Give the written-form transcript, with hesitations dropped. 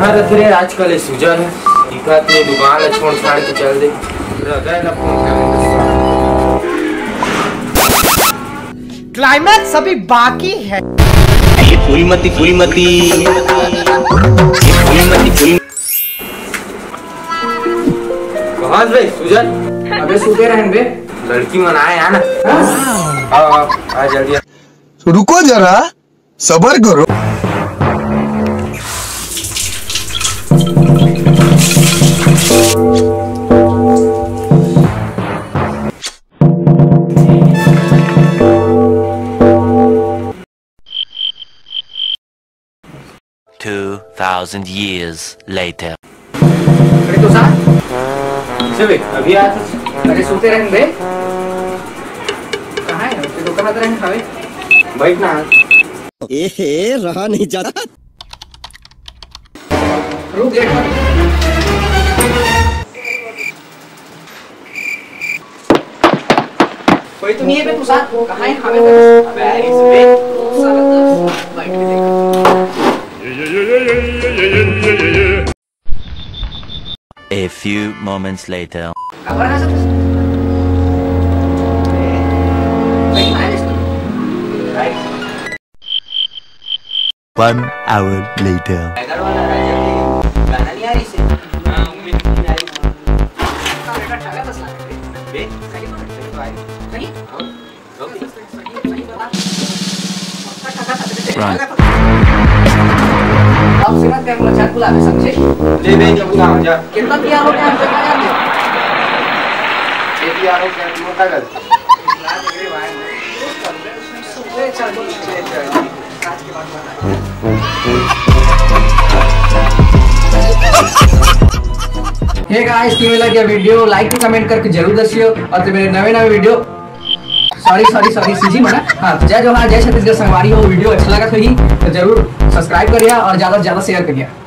कहाँ रख रहे आजकल सुजल है अपनी दुकान छोड़ छाड़ के चल दे। क्लाइमैक्स अभी बाकी है। फूलमती कहाँ बे सुजल? अबे सुते रहन बे, लड़की मनाए है ना। आ जल्दी रुको जरा सबर करो। $2,000 years later. अरे तुषार, अभी आ। अरे सोते रहन बे, कहाँ है? तो कहाँ रहन खावे? बैठ ना। रहा नहीं जाता। रुक गेट पर। कोई तो नहीं है बे तुषार, कहाँ है खावे? अबे आइस बे। बैठ के देख। A few moments later. खबर है सब? नहीं आया इसको। 1 hour later. गाना नहीं आ रही से। हाँ उम्मीद नहीं आ रही। बेटा ठगा बस लगा बे सही तो भाई नहीं Right. आप सिमत का मुलाकात बुला के समझे? ले बे जब बुला जा। कितना तैयार हो गया हम तक यार ये? ये भी आरो क्या मोटा कर। हे गाइस, किਵੇਂ लगे वीडियो लाइक और कमेंट करके जरूर दसियो। और तो मेरे नवे वीडियो सॉरी सीजी मना हाँ जय जोहार जय छत्तीसगढ़ संगवारी हो। वीडियो अच्छा लगा तो जरूर सब्सक्राइब करिए और ज्यादा से ज्यादा शेयर करिए।